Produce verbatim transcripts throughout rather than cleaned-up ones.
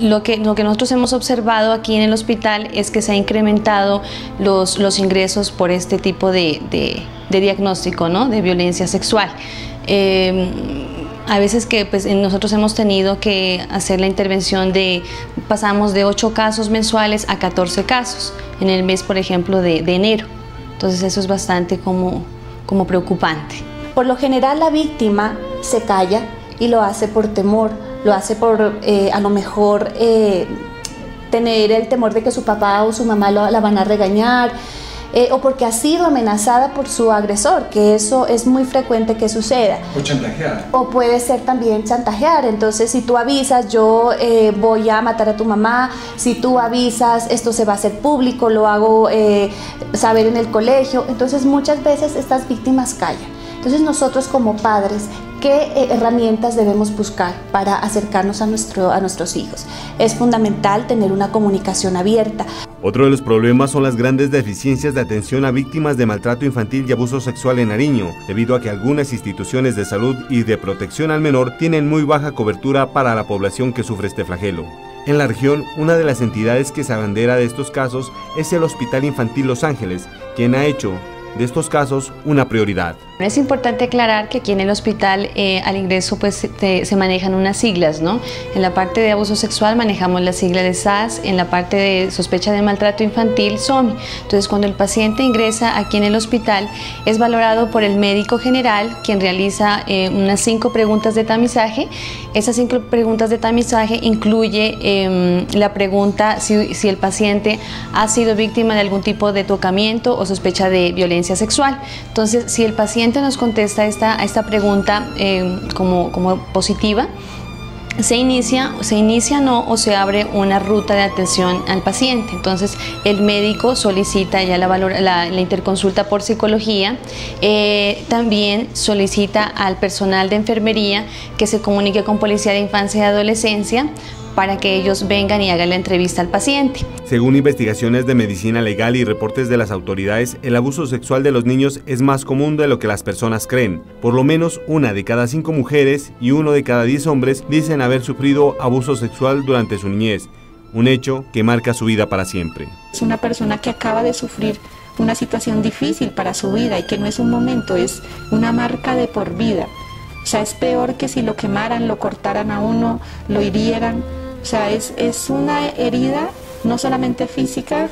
Lo que, lo que nosotros hemos observado aquí en el hospital es que se ha incrementado los, los ingresos por este tipo de, de, de diagnóstico, ¿no? De violencia sexual. Eh, a veces que pues, nosotros hemos tenido que hacer la intervención de, pasamos de ocho casos mensuales a catorce casos en el mes, por ejemplo, de, de enero. Entonces eso es bastante como, como preocupante. Por lo general la víctima se calla y lo hace por temor, lo hace por eh, a lo mejor eh, tener el temor de que su papá o su mamá lo, la van a regañar, eh, o porque ha sido amenazada por su agresor, que eso es muy frecuente que suceda. O chantajear. O puede ser también chantajear. Entonces, si tú avisas, yo eh, voy a matar a tu mamá, si tú avisas, esto se va a hacer público, lo hago eh, saber en el colegio. Entonces, muchas veces estas víctimas callan. Entonces, nosotros como padres, ¿qué herramientas debemos buscar para acercarnos a, nuestro, a nuestros hijos? Es fundamental tener una comunicación abierta. Otro de los problemas son las grandes deficiencias de atención a víctimas de maltrato infantil y abuso sexual en Nariño, debido a que algunas instituciones de salud y de protección al menor tienen muy baja cobertura para la población que sufre este flagelo. En la región, una de las entidades que se abandera de estos casos es el Hospital Infantil Los Ángeles, quien ha hecho de estos casos una prioridad. Es importante aclarar que aquí en el hospital eh, al ingreso pues te, se manejan unas siglas, ¿no? En la parte de abuso sexual manejamos la sigla de S A S, en la parte de sospecha de maltrato infantil S O M I. Entonces cuando el paciente ingresa aquí en el hospital es valorado por el médico general, quien realiza eh, unas cinco preguntas de tamizaje. Esas cinco preguntas de tamizaje incluye eh, la pregunta si, si el paciente ha sido víctima de algún tipo de tocamiento o sospecha de violencia sexual. Entonces si el paciente nos contesta esta, esta pregunta eh, como, como positiva, se inicia, se inicia no o se abre una ruta de atención al paciente. Entonces el médico solicita ya la, valor, la, la interconsulta por psicología, eh, también solicita al personal de enfermería que se comunique con Policía de Infancia y Adolescencia para que ellos vengan y hagan la entrevista al paciente. Según investigaciones de medicina legal y reportes de las autoridades, el abuso sexual de los niños es más común de lo que las personas creen. Por lo menos una de cada cinco mujeres y uno de cada diez hombres dicen haber sufrido abuso sexual durante su niñez, un hecho que marca su vida para siempre. Es una persona que acaba de sufrir una situación difícil para su vida y que no es un momento, es una marca de por vida. O sea, es peor que si lo quemaran, lo cortaran a uno, lo hirieran. O sea, es, es una herida no solamente física,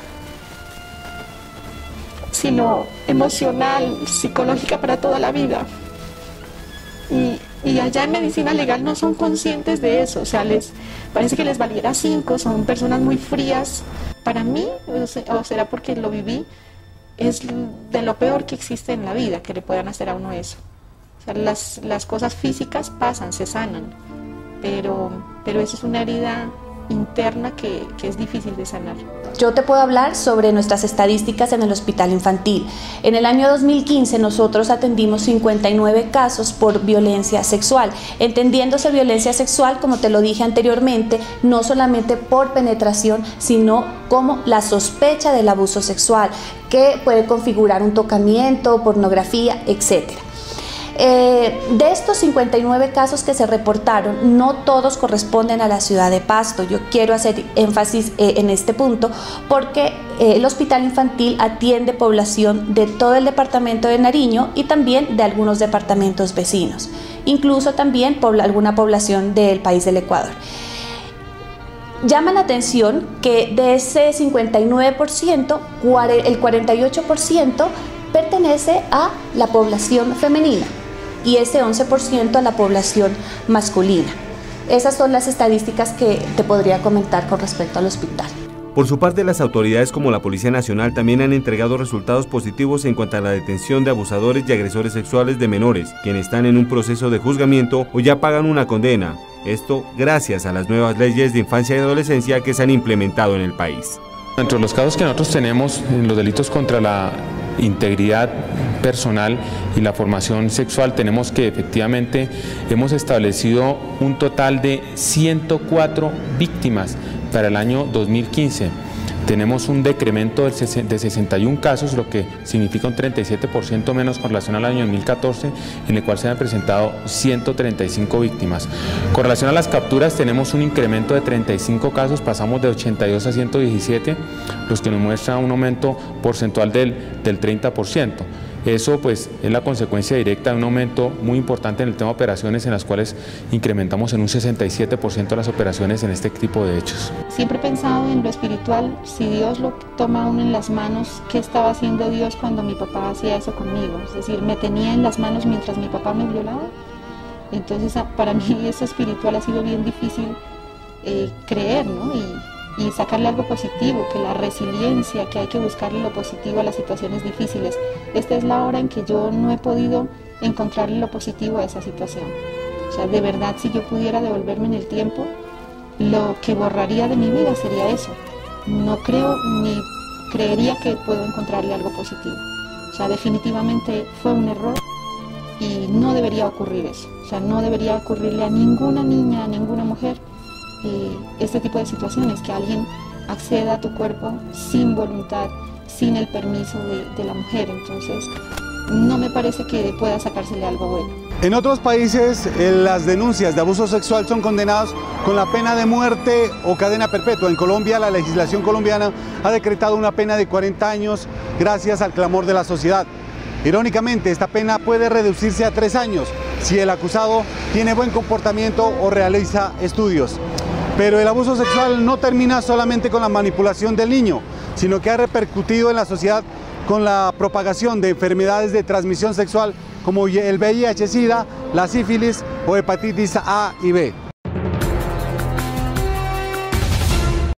sino emocional, psicológica para toda la vida. Y, y allá en medicina legal no son conscientes de eso, o sea, les parece que les valiera cinco, son personas muy frías. Para mí, o será porque lo viví, es de lo peor que existe en la vida, que le puedan hacer a uno eso. O sea, las, las cosas físicas pasan, se sanan, pero, pero eso es una herida interna que, que es difícil de sanar. Yo te puedo hablar sobre nuestras estadísticas en el hospital infantil. En el año dos mil quince nosotros atendimos cincuenta y nueve casos por violencia sexual, entendiéndose violencia sexual, como te lo dije anteriormente, no solamente por penetración, sino como la sospecha del abuso sexual, que puede configurar un tocamiento, pornografía, etcétera. Eh, de estos cincuenta y nueve casos que se reportaron, no todos corresponden a la ciudad de Pasto. Yo quiero hacer énfasis eh, en este punto porque eh, el hospital infantil atiende población de todo el departamento de Nariño y también de algunos departamentos vecinos, incluso también pobla, alguna población del país del Ecuador. Llama la atención que de ese cincuenta y nueve por ciento, el cuarenta y ocho por ciento pertenece a la población femenina y ese once por ciento a la población masculina. Esas son las estadísticas que te podría comentar con respecto al hospital. Por su parte, las autoridades como la Policía Nacional también han entregado resultados positivos en cuanto a la detención de abusadores y agresores sexuales de menores, quienes están en un proceso de juzgamiento o ya pagan una condena. Esto gracias a las nuevas leyes de infancia y adolescencia que se han implementado en el país. Entre los casos que nosotros tenemos en los delitos contra la integridad personal y la formación sexual, tenemos que efectivamente hemos establecido un total de ciento cuatro víctimas para el año dos mil quince. tenemos un decremento de sesenta y un casos, lo que significa un treinta y siete por ciento menos con relación al año dos mil catorce, en el cual se han presentado ciento treinta y cinco víctimas. Con relación a las capturas tenemos un incremento de treinta y cinco casos, pasamos de ochenta y dos a ciento diecisiete, los que nos muestra un aumento porcentual del, del treinta por ciento. Eso pues es la consecuencia directa de un aumento muy importante en el tema de operaciones, en las cuales incrementamos en un sesenta y siete por ciento las operaciones en este tipo de hechos. Siempre he pensado en lo espiritual, si Dios lo toma a uno en las manos, ¿qué estaba haciendo Dios cuando mi papá hacía eso conmigo? Es decir, me tenía en las manos mientras mi papá me violaba. Entonces para mí eso espiritual ha sido bien difícil eh, creer, ¿no? Y, y sacarle algo positivo, que la resiliencia, que hay que buscarle lo positivo a las situaciones difíciles. Esta es la hora en que yo no he podido encontrarle lo positivo a esa situación. O sea, de verdad, si yo pudiera devolverme en el tiempo, lo que borraría de mi vida sería eso. No creo ni creería que puedo encontrarle algo positivo. O sea, definitivamente fue un error y no debería ocurrir eso. O sea, no debería ocurrirle a ninguna niña, a ninguna mujer, Eh, este tipo de situaciones, que alguien acceda a tu cuerpo sin voluntad, sin el permiso de, de la mujer. Entonces no me parece que pueda sacársele algo bueno. En otros países eh, las denuncias de abuso sexual son condenadas con la pena de muerte o cadena perpetua. En Colombia la legislación colombiana ha decretado una pena de cuarenta años gracias al clamor de la sociedad. Irónicamente, esta pena puede reducirse a tres años si el acusado tiene buen comportamiento o realiza estudios. Pero el abuso sexual no termina solamente con la manipulación del niño, sino que ha repercutido en la sociedad con la propagación de enfermedades de transmisión sexual como el V I H, SIDA, la sífilis o hepatitis A y B.